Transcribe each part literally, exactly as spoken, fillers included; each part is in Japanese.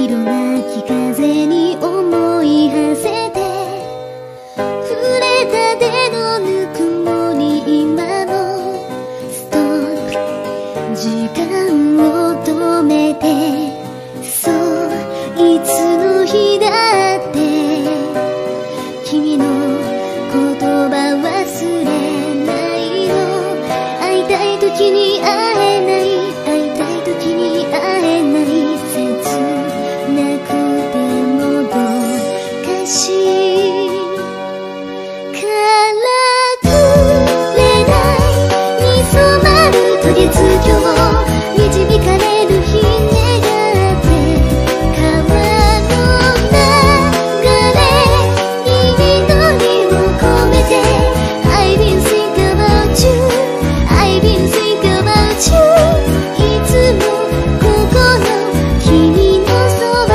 色なき風に思い馳せて触れた手のぬくもり今もストップ時間を止めてそういつの日だって君の言葉忘れないの会いたい時に会えない会いたい時に会えない切なくてもどかしいからくれないに染まる渡月橋導かれる日願って川の流れに祈りを込めて I've been thinking about you I've been thinking about you いつもここの君のそば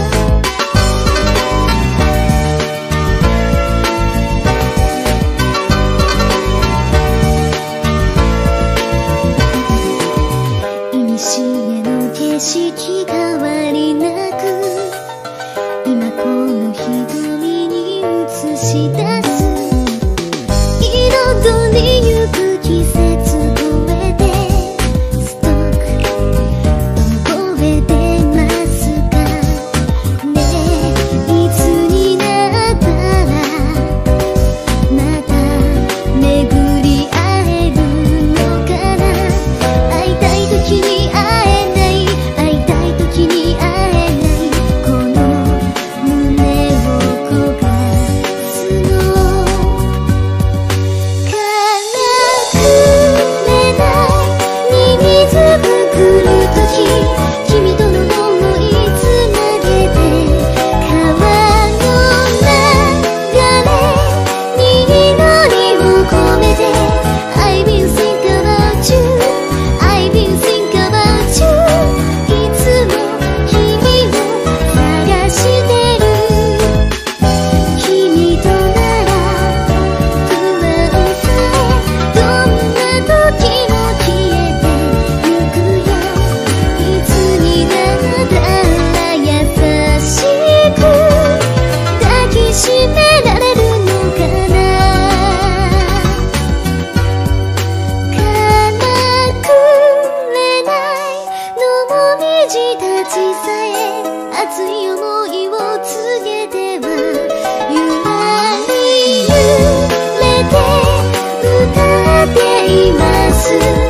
古の景色変わりなく今この瞳に映し出す彩りゆく季節超えてストック覚えてますかねえいつになったらまた巡り会えるのかな会いたい時に会えない会いたい時に会えないこの胸を焦がすのからくれないに水ぶくる時君との想いつなげて川の流れに祈りを込めて I've been thinking about you I've been thinking about you いつも君を探してる君となら不安さえどんな時も消えてゆくよいつになったら優しく抱きしめられるのかなからくれないのもみじたちさえ熱い想いを告げてはゆらり揺れて歌っています